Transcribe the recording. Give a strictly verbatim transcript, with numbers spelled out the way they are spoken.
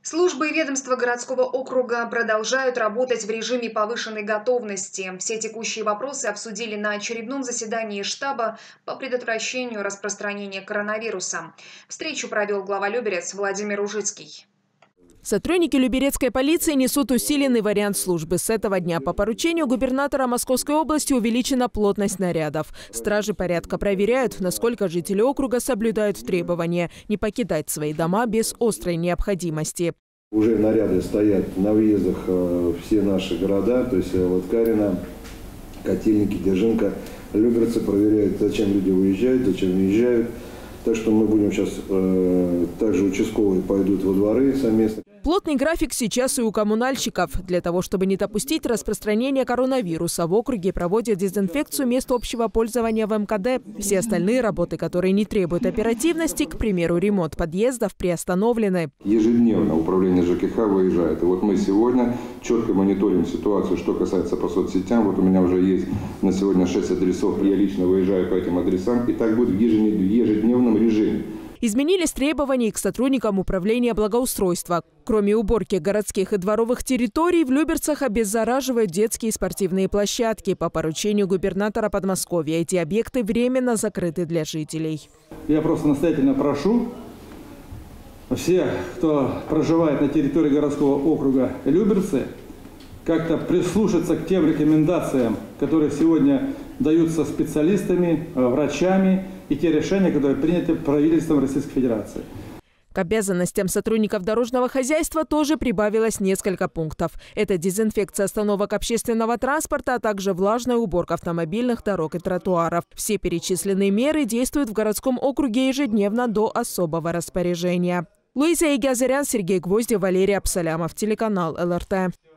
Службы и ведомства городского округа продолжают работать в режиме повышенной готовности. Все текущие вопросы обсудили на очередном заседании штаба по предотвращению распространения коронавируса. Встречу провел глава Люберец Владимир Ужицкий. Сотрудники люберецкой полиции несут усиленный вариант службы. С этого дня по поручению губернатора Московской области увеличена плотность нарядов. Стражи порядка проверяют, насколько жители округа соблюдают требования не покидать свои дома без острой необходимости. Уже наряды стоят на въездах в все наши города, то есть Лыткарино, Котельники, Держинка. Люберцы проверяют, зачем люди уезжают, зачем въезжают. Так что мы будем сейчас, э, также участковые пойдут во дворы совместно. Плотный график сейчас и у коммунальщиков. Для того, чтобы не допустить распространения коронавируса, в округе проводят дезинфекцию мест общего пользования в эм ка дэ. Все остальные работы, которые не требуют оперативности, к примеру, ремонт подъездов, приостановлены. Ежедневно управление жэ ка ха выезжает. И вот мы сегодня четко мониторим ситуацию, что касается по соцсетям. Вот у меня уже есть на сегодня шесть адресов. Я лично выезжаю по этим адресам. И так будет в ежедневном режиме. Изменились требования к сотрудникам управления благоустройства. Кроме уборки городских и дворовых территорий, в Люберцах обеззараживают детские и спортивные площадки. По поручению губернатора Подмосковья эти объекты временно закрыты для жителей. Я просто настоятельно прошу всех, кто проживает на территории городского округа Люберцы, как-то прислушаться к тем рекомендациям, которые сегодня даются специалистами, врачами, и те решения, которые приняты правительством Российской Федерации. К обязанностям сотрудников дорожного хозяйства тоже прибавилось несколько пунктов. Это дезинфекция остановок общественного транспорта, а также влажная уборка автомобильных дорог и тротуаров. Все перечисленные меры действуют в городском округе ежедневно до особого распоряжения. Луиза Егязарян, Сергей Гвоздев, Валерий Абсалямов, телеканал эл эр тэ.